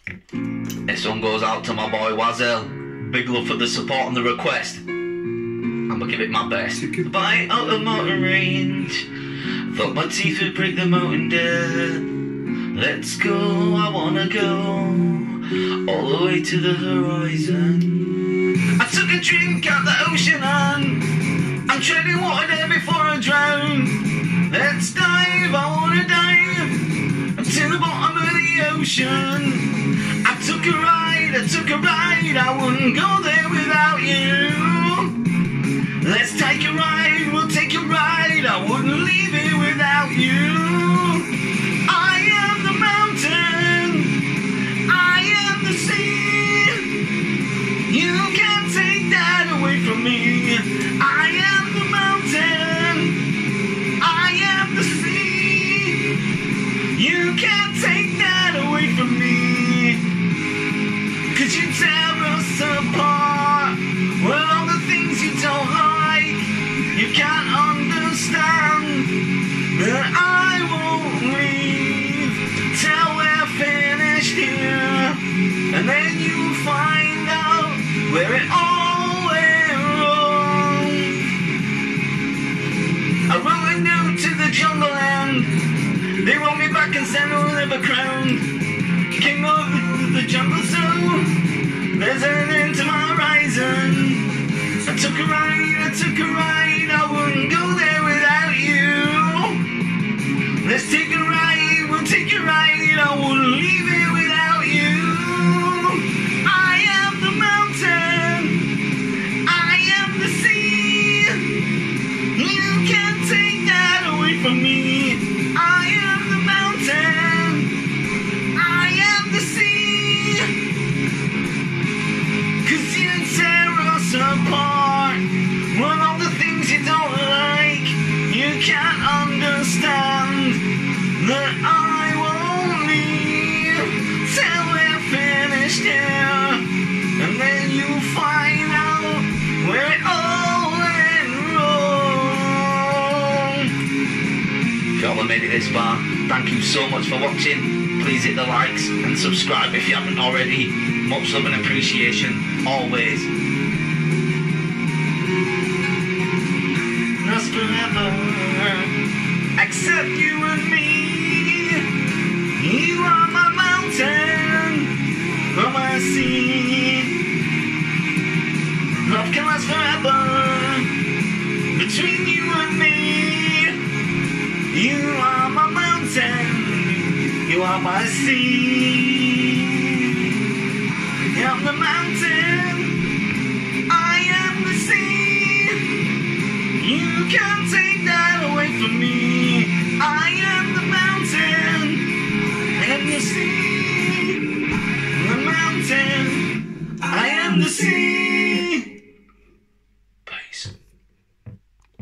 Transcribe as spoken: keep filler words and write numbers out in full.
This one goes out to my boy Wazel. Big love for the support and the request. I'ma give it my best. Bite out of mountain range. Thought my teeth would break the mountain dead. Let's go, I wanna go all the way to the horizon. I took a drink out the ocean and I'm treading water there before I drown. Let's dive, I wanna dive to the bottom of the ocean. I took a ride, I took a ride, I wouldn't go there without you. Let's take a ride, we'll take a ride, I wouldn't leave it without you. I am the mountain, I am the sea. You can't take that away from me. I am the mountain, I am the sea. You can't take that away from me. Cause you tear us apart. Well, all the things you don't like, you can't understand. But I won't leave till we're finished here. And then you'll find out where it all went wrong. I wrote a note to the jungle and they wrote me back and said I'll never crown king of the jungle, so there's an end to my horizon. I took a ride, I took a ride, I wouldn't go there without you. Let's take a ride, we'll take a ride, I wouldn't leave it without you. I am the mountain, I am the sea. You can't take that away from me. I am the mountain, I am the sea. Cause you tear us apart. Well, all the things you don't like, you can't understand. That I won't leave till we're finished here. And then you'll find out where it all went wrong. If y'all have made it this far, thank you so much for watching. Please hit the likes and subscribe if you haven't already. Much love and appreciation, always. Us forever, except you and me. You are my mountain, or my sea. Love can last forever, between you and me. You are my mountain, you are my sea. I'm the mountain, I am the sea. You can't take that away from me. I am the mountain, I am the sea. The mountain, I am the sea.